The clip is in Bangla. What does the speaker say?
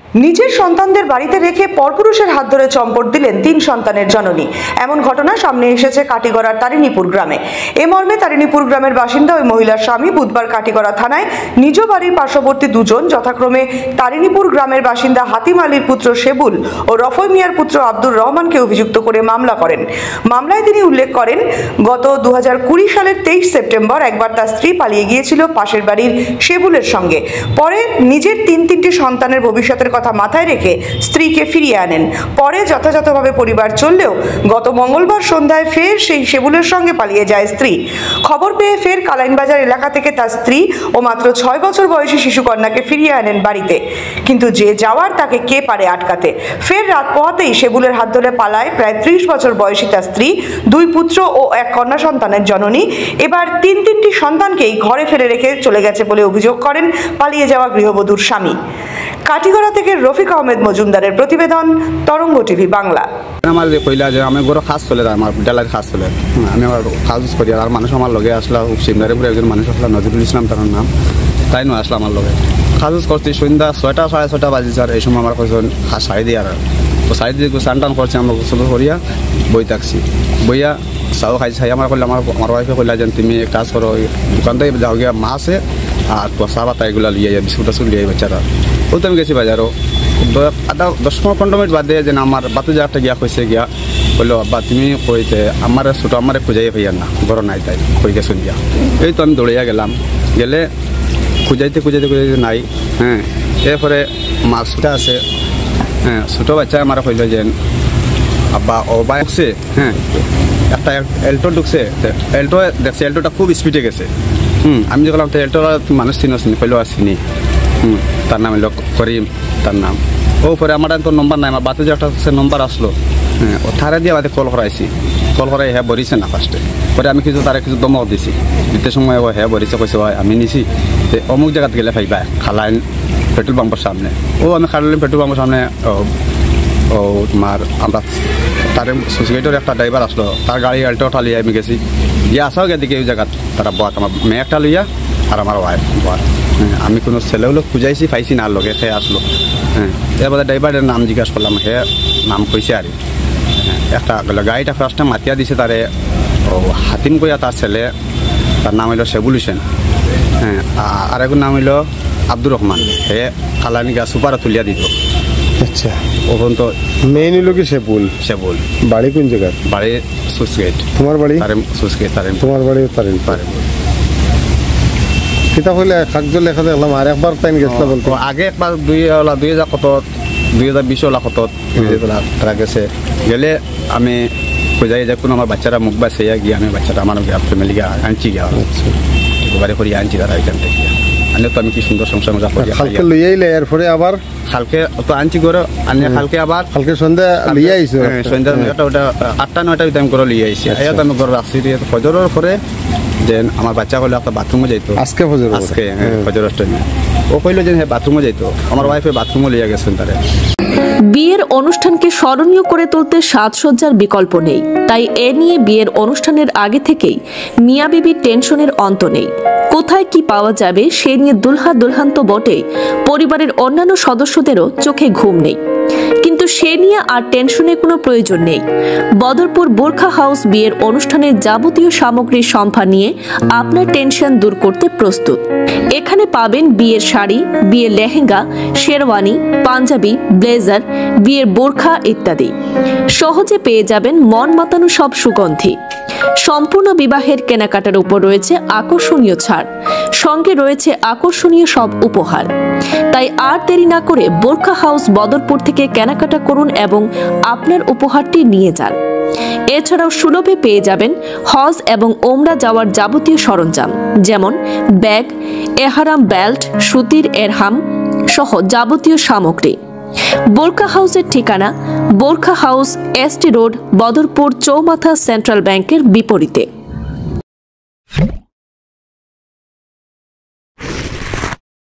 নিজের সন্তানদের বাড়িতে রেখে পরপুরুষের হাত ধরে চম্পট দিলেন 3 সন্তানের জননী। এমন ঘটনা সামনে এসেছে কাটিগড়ার তারিণীপুর গ্রামে। এ মর্মে তারিণীপুর গ্রামের বাসিন্দা ওই মহিলার স্বামী বুধবার কাটিগড়া থানায় নিজ বাড়ির পার্শ্ববর্তী দুজন যথাক্রমে তারিণীপুর গ্রামের বাসিন্দা হাতিম আলীর পুত্র শেবুল ও রফই মিয়ার পুত্র আব্দুর রহমানকে অভিযুক্ত করে মামলা করেন। মামলায় তিনি উল্লেখ করেন, গত 2020 সালের 23 সেপ্টেম্বর একবার তার স্ত্রী পালিয়ে গিয়েছিল পাশের বাড়ির শেবুলের সঙ্গে। পরে নিজের তিনটি সন্তানের ভবিষ্যতের কথা মাথায় রেখে স্ত্রীকে ফিরিয়ে আনেন। পরে যথাযথভাবে পরিবার চললেও গত মঙ্গলবার সন্ধ্যায় ফের সেই শেবুলের সঙ্গে পালিয়ে যায় স্ত্রী। খবর পেয়ে ফের কালাইনবাজার এলাকা থেকে তার স্ত্রী ও মাত্র 6 বছর বয়সী শিশুকন্যাকে ফিরিয়ে আনেন বাড়িতে। কিন্তু যে যাওয়ার তাকে কে পারে আটকাতে? ফের রাত পোহাতেই শেবুলের হাত ধরে পালায় প্রায় 30 বছর বয়সী তার স্ত্রী, 2 পুত্র ও 1 কন্যা সন্তানের জননী। এবার তিনটি সন্তানকেই ঘরে ফেলে রেখে চলে গেছে বলে অভিযোগ করেন পালিয়ে যাওয়া গৃহবধূর স্বামী। কাটিগড়া থেকে রফিক আহমেদ মজুমদারের প্রতিবেদন, তরঙ্গ টিভি বাংলা। আমার যে কইলা যে আমি গরো খাস চলে আমার বিদ্যালয়ের খাস চলে আমি আমার খাস করি আর মানুষ আমার লগে আসলা সিমদারিপুরে একজন মানুষ আসলা নজরুল ইসলাম তার নাম, তাই নয় আসলা আমার লগে খাস করছি সন্ধ্যা 6টা সাড়ে 6টা বাজে স্যার। এই সময় আমার কয়েকজন খাস সারি দিয়ে আর তো সারি দিয়ে স্নান টান করছে, আমরা গোসল করিয়া বই থাকছি। বইয়া চাও খাইছি আমার করলে আমার ওয়াইফে কইলা যে তুমি এক কাজ করো, দোকান থেকে যাও গিয়া মাছ আছে আর পচা পাতা এগুলো লিয়ে যায়, বিস্কুট টাস্কুট লিয়ে বাচ্চারা। ও তো আমি গেছি বাজারও 10-15 মিনিট বাদে যে আমার বাতু জায়গাটা গিয়া কইছে গিয়া বললো আব্বা তুমি কইতে আমার ছোটো আমার খুঁজাই হইয়ার না ঘর নাই, তাই কই গেছো গিয়া। এই তো আমি দৌড়িয়া গেলাম, গেলে খুঁজাইতে নাই। হ্যাঁ, এরপরে মাছটা আছে। হ্যাঁ, ছোটো বাচ্চা আমার কইল যে আব্বা ও বাইকছে। হ্যাঁ, একটা এল্টো ঢুকছে, এল্টো দেখছে এল্টোটা খুব স্পিডে গেছে। আমি যে বললাম তো এল্টো মানুষ চিনি কইলো আর চিনি। তার নাম হলো করিম তার নাম। ও পরে আমার তো নম্বর নাই, আমার বাতে যে একটা নম্বর আসলো। হ্যাঁ, ও থারে দিয়ে বাদে কল করাইছি, কল করাই হ্যাঁ বরিছে না ফার্স্টে। পরে আমি তারা কিছু দমক দিছি, দিতে সময় ও হ্যাঁ বরিছে কইছে হয় আমি নিছি অমুক জায়গাতে গেলে পাইবা খালাইন পেট্রোল পাম্পের সামনে। ও আমি খালাইন পেট্রোল পাম্পের সামনে। ও তোমার আমরা তার সোসাইটির একটা ড্রাইভার আসলো, তার গাড়ি অল্টোটা লিয়ে আমি গেছি গিয়ে আসাও এদিকে ওই জায়গাত তারা বাত আমার মেয়ে একটা লইয়া আর আমার ওয়াইফ বাত। আমি কোনো ছেলেগুলো খুঁজাইছি পাইছি না, লোকে খেয়ে আসলো। হ্যাঁ, এরপরে ড্রাইভারের নাম জিজ্ঞাসা করলাম, হে নাম কইছে আর একটা গাড়িটা ফার্স্টে মাতিয়া দিছে তারে ও হাতিম কইয়া তার ছেলে, তার নাম হইল শেবুল হোসেন। হ্যাঁ, আর একজন নাম হইল আব্দুর রহমান। হে খালানি গা সুপারা তুলিয়া দিত। আচ্ছা, ওখান তো মেইন হইল কি শেবুল। বাড়ি কোন জায়গায়? বাড়ি সুসগেট। তোমার বাড়ি? সুসগেট। তোমার বাড়ি কিতাব হইলে কাগজ লেখা দেখলাম আর একবার টাইম গেছিল বলতো আগে একবার 2020 তারা গেছে গেলে আমি যাই যে কোনো আমার বাচ্চারা মুখ বা সেইয়া গিয়ে আমি বাচ্চাটা আমার ফ্যামিলি গিয়ে আনছি গিয়া এবারে করি আনছি তারা এখান থেকে আনলে তো আমি কি সুন্দর সংসার মজা করি। কালকে লইয়া আইলে এরপরে আবার কালকে তো আনছি করে আনিয়ে কালকে আবার কালকে সন্ধ্যা লইয়া আইছো। সন্ধ্যা ওটা 8-9টা টাইম করে লিয়ে আইছি। এত আমি ঘর রাখছি ফজরের পরে দেন আমার বাচ্চা হলে একটা বাথরুমে যাইতো আজকে ফজরের টাইমে। ও কইলো যে হ্যাঁ বাথরুমে যাইতো, আমার ওয়াইফে বাথরুমে লিয়ে গেছেন তারা। বিয়ের অনুষ্ঠানকে স্মরণীয় করে তুলতে সাজসজ্জার বিকল্প নেই, তাই এ নিয়ে বিয়ের অনুষ্ঠানের আগে থেকেই মিয়া বিবির টেনশনের অন্ত নেই। কোথায় কি পাওয়া যাবে সে নিয়ে দুলহান তো বটেই, পরিবারের অন্যান্য সদস্যদেরও চোখে ঘুম নেই। কিন্তু সে নিয়ে আর টেনশনের কোনো প্রয়োজন নেই। বদরপুর বোরখা হাউস বিয়ের অনুষ্ঠানের যাবতীয় সামগ্রীর সম্ভার নিয়ে আপনার টেনশন দূর করতে প্রস্তুত। এখানে পাবেন বিয়ের শাড়ি, বিয়ের লেহেঙ্গা, শেরওয়ানি, পাঞ্জাবি, ব্লেজার, বিয়ের বোরখা ইত্যাদি। সহজে পেয়ে যাবেন মন মাতানো সব সুগন্ধি। সম্পূর্ণ বিবাহের কেনাকাটার উপর রয়েছে আকর্ষণীয় ছাড়, সঙ্গে রয়েছে আকর্ষণীয় সব উপহার। তাই আর দেরি না করে বোরখা হাউস বদরপুর থেকে কেনাকাটা করুন এবং আপনার উপহারটি নিয়ে যান। এছাড়াও সুলভে পেয়ে যাবেন হজ এবং ওমরা যাওয়ার যাবতীয় সরঞ্জাম, যেমন ব্যাগ, এহারাম বেল্ট, সুতির এরহাম সহ যাবতীয় সামগ্রী। বোরখা হাউসের ঠিকানা Borkha house, ST road, Badarpur, চৌমাথা, সেন্ট্রাল ব্যাংকের বিপরীতে।